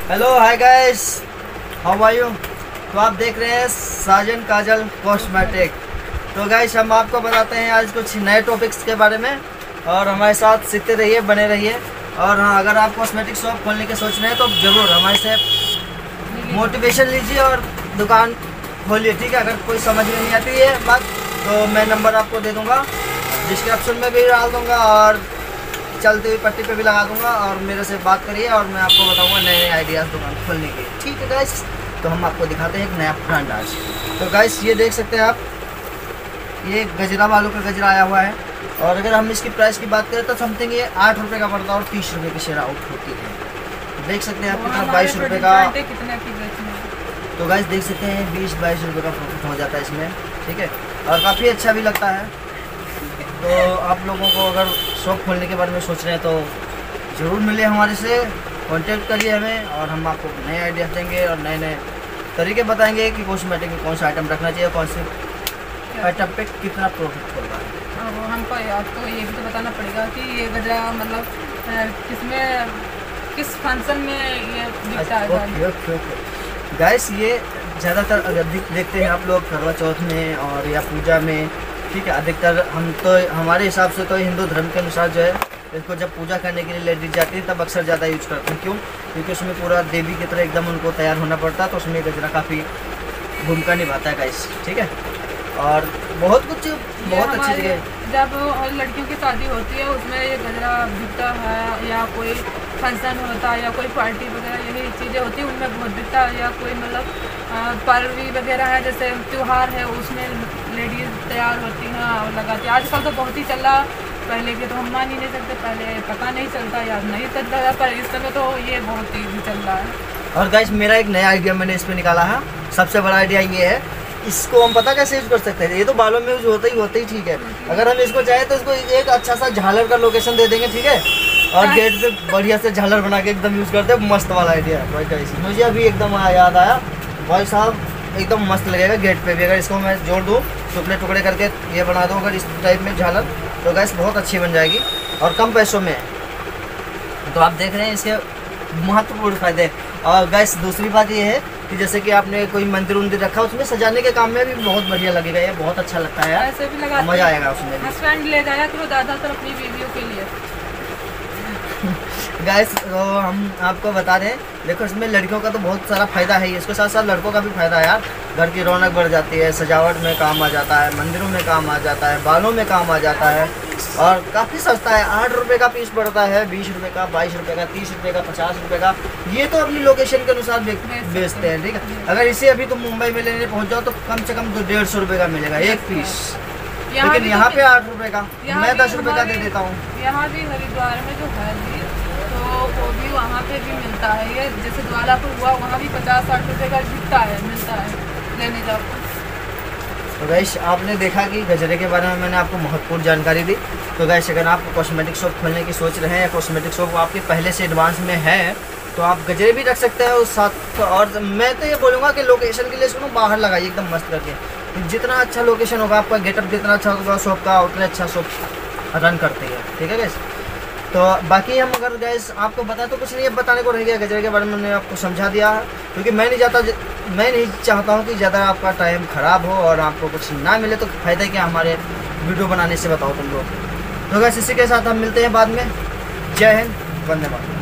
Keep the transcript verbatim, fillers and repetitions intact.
Hello hi guys, how are you. तो आप देख रहे हैं साजन काजल कॉस्मेटिक। तो गाइस हम आपको बताते हैं आज कुछ नए टॉपिक्स के बारे में, और हमारे साथ सीखते रहिए, बने रहिए। और हाँ, अगर आप कॉस्मेटिक शॉप खोलने के सोच रहे हैं तो ज़रूर हमारे से मोटिवेशन लीजिए और दुकान खोलिए, ठीक है। अगर कोई समझ में नहीं आती है बात तो मैं नंबर आपको दे दूँगा, डिस्क्रिप्शन में भी डाल दूँगा और चलती हुई पट्टी पे भी लगा दूंगा, और मेरे से बात करिए और मैं आपको बताऊंगा नए नए आइडियाज़ दुकान खोलने के, ठीक है गाइस। तो हम आपको दिखाते हैं एक नया ब्रांड आज। तो गाइस ये देख सकते हैं आप, ये गजरा वालों का गजरा आया हुआ है, और अगर हम इसकी प्राइस की बात करें तो समथिंग ये आठ रुपये का पड़ता है और तीस रुपये की शेयर आउट होती है। देख सकते हैं आप कितना, बाईस रुपये का। तो गाइस देख सकते हैं बीस बाईस रुपये का प्रॉफिट हो जाता है इसमें, ठीक है, और काफ़ी अच्छा भी लगता है। तो आप लोगों को अगर शॉप खोलने के बारे में सोच रहे हैं तो ज़रूर मिले हमारे से, कांटेक्ट करिए हमें, और हम आपको नए आइडिया देंगे और नए नए तरीके बताएंगे कि कॉस्मेटिक में कौन सा आइटम रखना चाहिए, कौन से आइटम पे कितना प्रॉफिट होगा। अब हमको आपको ये भी तो बताना पड़ेगा कि ये गजरा मतलब किसमें किस फंक्शन में ये दिखता है। ओके ओके ओके गाइस, ये ज़्यादातर अगर देखते हैं आप लोग करवा चौथ में और या पूजा में, ठीक है। अधिकतर हम तो हमारे हिसाब से तो हिंदू धर्म के अनुसार जो है, इसको जब पूजा करने के लिए लेडीज जाती है तब अक्सर ज़्यादा यूज करते हैं। क्यों? क्योंकि उसमें पूरा देवी की तरह एकदम उनको तैयार होना पड़ता है, तो उसमें गजरा काफ़ी भूमिका निभाता है गाइस, ठीक है। और बहुत कुछ बहुत अच्छी जगह जब लड़कियों की शादी होती है उसमें ये गजरा बिकता है, या कोई फंक्शन होता है या कोई पार्टी वगैरह यही चीज़ें होती हैं उनमें बहुत बिकता है, या कोई मतलब पर्व वगैरह है जैसे त्यौहार है उसमें लेडीज़ तैयार होती हैं और लगाती हैं। आजकल तो बहुत ही चल रहा, पहले के तो हम मान ही नहीं सकते, पहले पता नहीं चलता या नहीं चलता था, पर इस समय तो ये बहुत तेज़ी चल रहा है। और गाइस मेरा एक नया आइडिया मैंने इस पर निकाला है। सबसे बड़ा आइडिया ये है, इसको हम पता कैसे यूज कर सकते हैं। ये तो बालों में यूज होता ही होता ही ठीक है। अगर हम इसको चाहें तो इसको एक अच्छा सा झालर का लोकेशन दे देंगे, ठीक है, और गेट पे बढ़िया से झालर बना के एकदम यूज करते हैं। मस्त वाला आइडिया है भाई गाइस, मुझे अभी एकदम याद आया भाई साहब, एकदम मस्त लगेगा गेट पे भी। अगर इसको मैं जोड़ दूँ टुकड़े टुकड़े करके ये बना दूँ अगर इस टाइप में झालर, तो गैस बहुत अच्छी बन जाएगी और कम पैसों में। तो आप देख रहे हैं इसके महत्वपूर्ण फायदे। और गैस दूसरी बात ये है कि जैसे कि आपने कोई मंदिर उंदिर रखा, उसमें सजाने के काम में भी बहुत बढ़िया लगेगा, ये बहुत अच्छा लगता है यार, ऐसे भी लगा मज़ा आएगा उसमें। हस्बैंड ले जाया करो ज़्यादातर अपनी बीवियों के लिए। गाइस तो हम आपको बता दें, देखो इसमें लड़कियों का तो बहुत सारा फ़ायदा है, इसके साथ साथ लड़कों का भी फ़ायदा है यार। घर की रौनक बढ़ जाती है, सजावट में काम आ जाता है, मंदिरों में काम आ जाता है, बालों में काम आ जाता है, और काफ़ी सस्ता है। आठ रुपये का पीस पड़ता है, बीस रुपये का, बाईस रुपये का, तीस रुपये का, पचास रुपये का। ये तो अपनी लोकेशन के अनुसार बेचते हैं, ठीक है। अगर इसे अभी तुम मुंबई में लेने पहुँच जाओ तो कम से कम तो डेढ़ सौ रुपये का मिलेगा एक पीस, लेकिन यहाँ पे आठ रुपये का मैं दस रुपये का दे देता हूँ। यहाँ भी हरिद्वार में जो है तो वो भी वहाँ पे भी मिलता है, ये जैसे ज्वालापुर हुआ वहाँ भी पचास साठ रुपये का बिकता है, मिलता है, लेने जाओ। तो गैस आपने देखा कि गजरे के बारे में मैंने आपको महत्वपूर्ण जानकारी दी। तो गैस अगर आप कॉस्मेटिक शॉप खोलने की सोच रहे हैं या कॉस्मेटिक शॉप आपके पहले से एडवांस में है तो आप गजरे भी रख सकते हैं उस साथ। और मैं तो ये बोलूँगा कि लोकेशन के लिए इसको बाहर लगाइए एकदम मस्त करके। जितना अच्छा लोकेशन होगा, आपका गेटअप जितना अच्छा होगा शॉप का, उतना अच्छा शॉप रन करते हैं, ठीक है गैस। तो बाकी हम अगर गैस आपको बताएं तो कुछ नहीं अब बताने को रह गया, गजरे के बारे में मैंने आपको समझा दिया, क्योंकि मैं नहीं चाहता मैं नहीं चाहता हूँ कि ज़्यादा आपका टाइम ख़राब हो और आपको कुछ ना मिले, तो फ़ायदा क्या हमारे वीडियो बनाने से, बताओ तुम लोग। तो गैस इसी के साथ हम मिलते हैं बाद में। जय हिंद, वंदे मातरम।